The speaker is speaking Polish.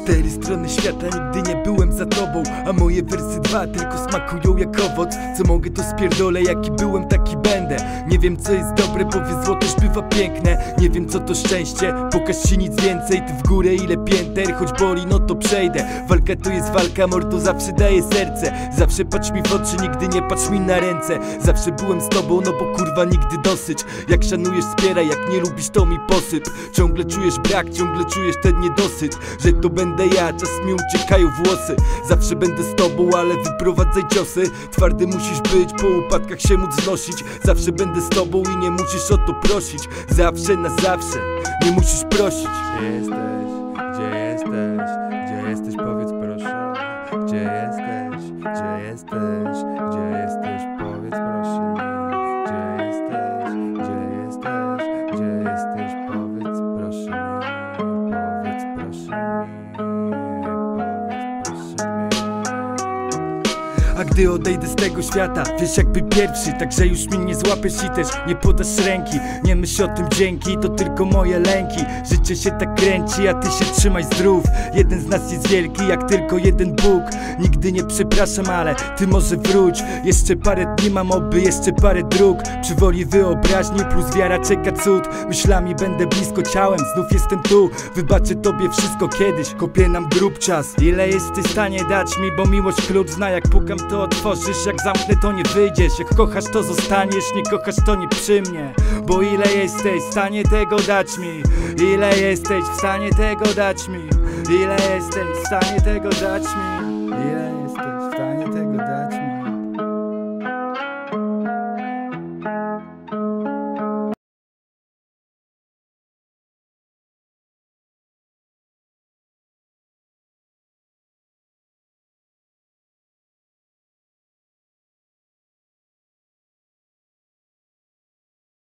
4 strony świata, nigdy nie byłem za tobą, a moje wersy 2 tylko smakują jak owoc. Co mogę to spierdolę, jaki byłem taki będę. Nie wiem co jest dobre, powie zło też bywa piękne. Nie wiem co to szczęście, pokaż się nic więcej. Ty w górę ile pięter, choć boli no to przejdę. Walka to jest walka, mordo zawsze daje serce. Zawsze patrz mi w oczy, nigdy nie patrz mi na ręce. Zawsze byłem z tobą, no bo kurwa nigdy dosyć. Jak szanujesz wspieraj, jak nie lubisz to mi posyp. Ciągle czujesz brak, ciągle czujesz ten niedosyt, że to będę ja, czas mi uciekają włosy. Zawsze będę z tobą, ale wyprowadzaj ciosy. Twardy musisz być, po upadkach się móc znosić. Zawsze będę z tobą i nie musisz o to prosić. Zawsze na zawsze, nie musisz prosić. Gdzie jesteś? Gdzie jesteś? Gdzie jesteś? Powiedz proszę. Gdzie jesteś? Gdzie jesteś? Gdzie jesteś? Powiedz proszę mi. Gdzie jesteś? Gdzie jesteś? Gdzie jesteś? Powiedz proszę mi. Powiedz proszę mi. Powiedz proszę mi. A gdy odejdę z tego świata, wiesz jakby pierwszy, także już mnie nie złapiesz i też nie podasz ręki. Nie myśl o tym dzięki, to tylko moje lęki. Życie się tak kręci, a ty się trzymaj zdrów. Jeden z nas jest wielki, jak tylko jeden Bóg. Nigdy nie przepraszam, ale ty może wróć. Jeszcze parę dni mam oby, jeszcze parę dróg. Przy woli wyobraźni plus wiara czeka cud. Myślami będę blisko, ciałem znów jestem tu. Wybaczę tobie wszystko kiedyś, kopię nam grób czas. Ile jesteś w stanie dać mi, bo miłość klucz zna. Jak pukam to otworzysz, jak zamknę to nie wyjdziesz. Jak kochasz to zostaniesz, nie kochasz to nie przy mnie. Bo ile jesteś w stanie tego dać mi? Ile jesteś w stanie tego dać mi? Ile jesteś w stanie tego dać mi? Ile jesteś